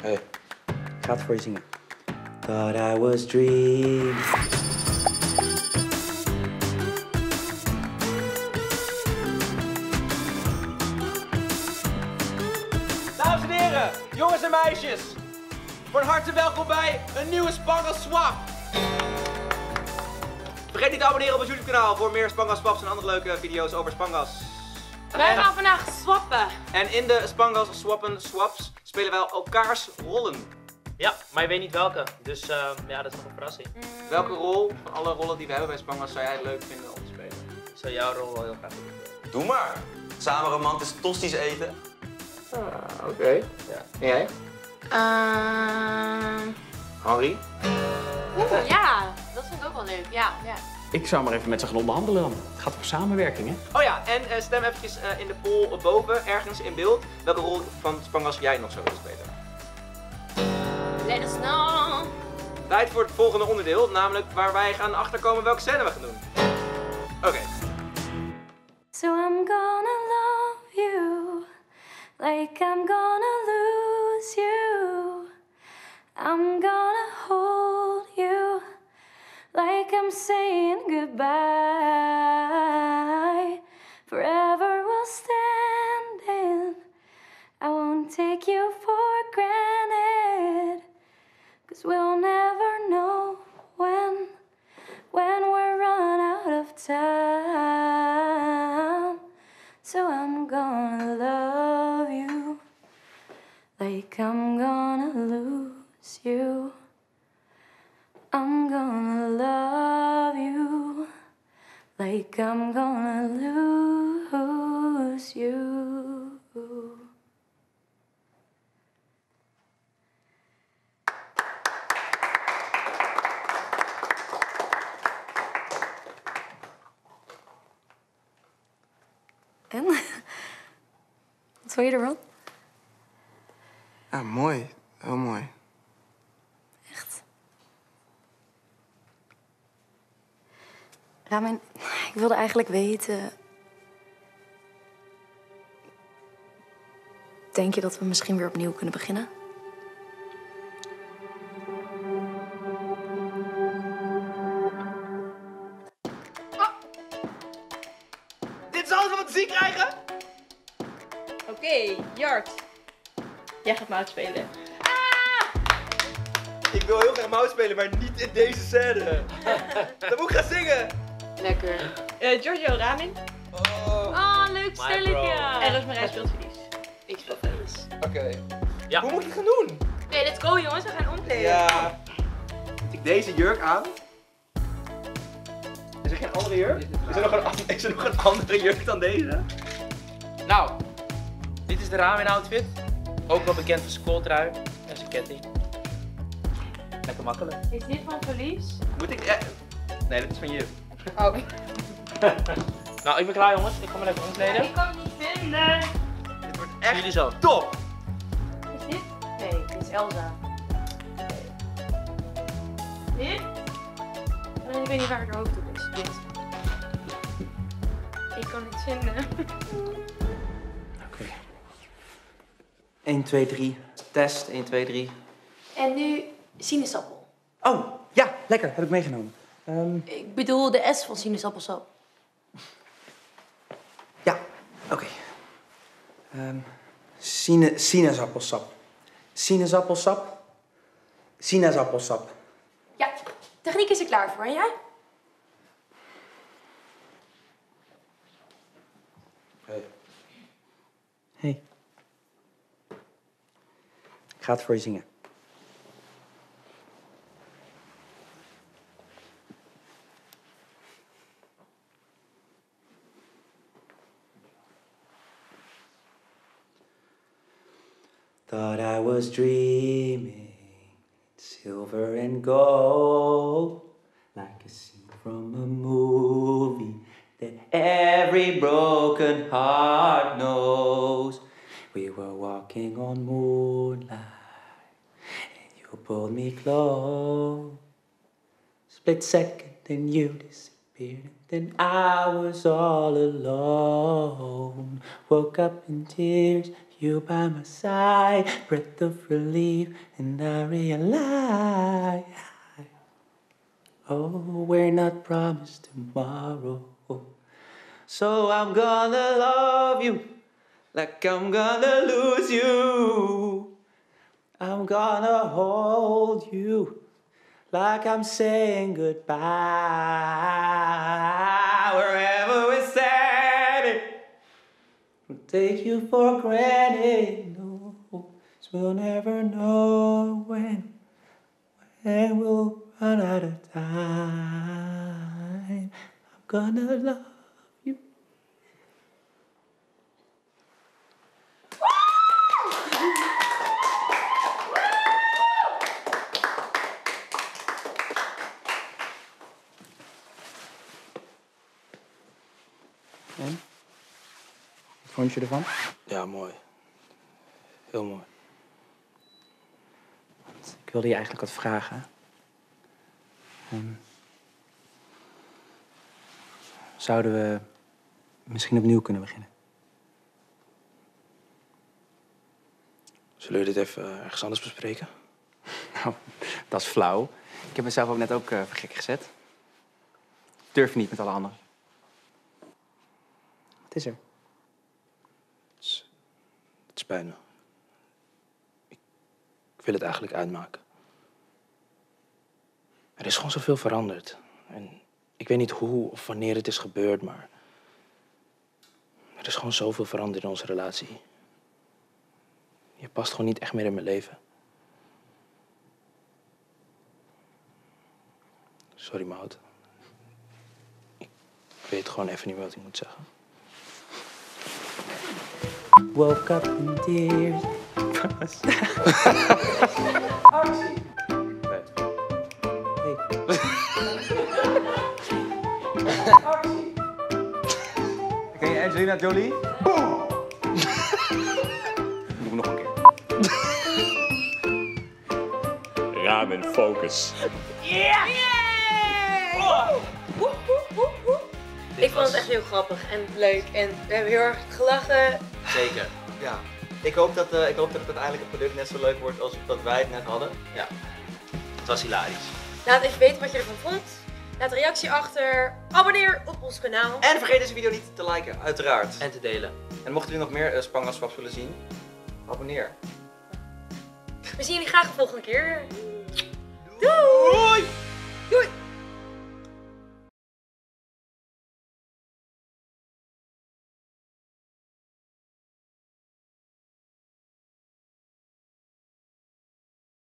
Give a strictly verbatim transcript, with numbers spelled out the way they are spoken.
Hey, ik ga het voor je zingen. Thought I was dreaming. Dames en heren, jongens en meisjes. Van harte welkom bij een nieuwe Spangas Swap. Vergeet niet te abonneren op ons YouTube kanaal voor meer Spangas Swaps en andere leuke video's over Spangas. Wij gaan vandaag swappen. En in de Spangas Swappen Swaps spelen wij elkaars rollen. Ja, maar je weet niet welke. Dus uh, ja, dat is nog een verrassing. Mm. Welke rol van alle rollen die we hebben bij Spangas zou jij leuk vinden om te spelen? Ik zou jouw rol wel heel graag doen. Doe maar. Samen romantisch tosti's eten. Ah, oké. Okay. Ja. En jij? Uh... Henri? Oeh, ja. Dat vind ik ook wel leuk. Ja, ja. Ik zou maar even met ze gaan onderhandelen dan. Het gaat om samenwerking, hè? Oh ja, en uh, stem eventjes uh, in de poll boven, ergens in beeld, welke rol van Spangas jij nog zou willen spelen. Let us know. Tijd voor het volgende onderdeel, namelijk waar wij gaan achterkomen welke scène we gaan doen. Oké. Okay. So I'm gonna love you like I'm gonna lose you. I'm gonna hold you like I'm saying goodbye. Forever we'll stand in. I won't take you for granted. 'Cause we'll never know when, when we're run out of time. So I'm gonna love you like I'm gonna lose you. I'm gonna love you like I'm gonna lose you. En? Wat vond je ervan? Ja, mooi. Heel mooi. Echt? Ramin, ik wilde eigenlijk weten... Denk je dat we misschien weer opnieuw kunnen beginnen? Oh. Dit is alles wat we te zien krijgen? Oké, okay, Jart. Jij gaat Maud spelen. Ah! Ik wil heel graag Maud spelen, maar niet in deze scène. Dan moet ik gaan zingen. Lekker. Uh, Giorgio Ramin. Oh, Oh, leuk stelletje. En Roosmarijn speelt Verlies. Ik speel Verlies. Oké. Okay. Ja. Hoe moet ik het gaan doen? Nee, let's go jongens, we gaan omkleden. Ja. Moet ik deze jurk aan? Is er geen andere jurk? Is er nog een, is er nog een andere jurk dan deze? Nou, dit is de Ramin outfit. Ook wel bekend van zijn kooltrui en zijn ketting. Lekker makkelijk. Is dit van Verlies? Moet ik... Eh... Nee, dit is van je. Oh. Nou, ik ben klaar jongens. Ik ga me lekker omkleden. Ik kan het niet vinden. Dit wordt Zie echt jullie zo. top! Is dit? Nee, dit is Elsa. Nee. Dit? En ik weet niet waar het hoofd op is. Dit. Ik kan het vinden. Oké. Okay. één, twee, drie. Test. één, twee, drie. En nu sinaasappel. Oh, ja, lekker. Heb ik meegenomen. Um... Ik bedoel de S van sinaasappelsap. Ja, oké. Okay. Um, sine sinaasappelsap. Sinaasappelsap. Sinaasappelsap. Ja, techniek is er klaar voor. En jij? Hey. Hey. Ik ga het voor je zingen. Thought I was dreaming, silver and gold, like a scene from a movie that every broken heart knows. We were walking on moonlight, and you pulled me close. Split second, then you disappeared, and then I was all alone. Woke up in tears. You by my side, breath of relief, and I realize, oh, we're not promised tomorrow. So I'm gonna love you like I'm gonna lose you. I'm gonna hold you like I'm saying goodbye. Wherever we're standing, we'll take you for granted. No, 'cause we'll never know when, when we'll run out of time. I'm gonna love you. En? Wat vond je ervan? Ja, mooi. Heel mooi. Ik wilde je eigenlijk wat vragen. Um, zouden we misschien opnieuw kunnen beginnen? Zullen we dit even ergens anders bespreken? Nou, dat is flauw. Ik heb mezelf ook net ook uh, voor gek gezet. Durf je niet met alle anderen. Wat is er? Het is, het spijt me. Ik, ik wil het eigenlijk uitmaken. Er is gewoon zoveel veranderd. En ik weet niet hoe of wanneer het is gebeurd, maar... er is gewoon zoveel veranderd in onze relatie. Je past gewoon niet echt meer in mijn leven. Sorry, Maud. Ik weet gewoon even niet wat ik moet zeggen. Woke up in tears. Actie. Nee. Hey. Actie. Ken je Angelina Jolie? Boom! Doe hem nog een keer. Ramen focus. Yeah! Oh. Woe, woe, woe, woe. Ik vond het echt heel grappig en leuk en we hebben heel erg gelachen. Zeker. Ja. Ik hoop dat, uh, ik hoop dat het uiteindelijk het product net zo leuk wordt als dat wij het net hadden. Ja, het was hilarisch. Laat even weten wat je ervan vond. Laat een reactie achter. Abonneer op ons kanaal. En vergeet deze video niet te liken, uiteraard. En te delen. En mochten jullie nog meer uh, Spangenschap willen zien, abonneer. We zien jullie graag de volgende keer. Doei!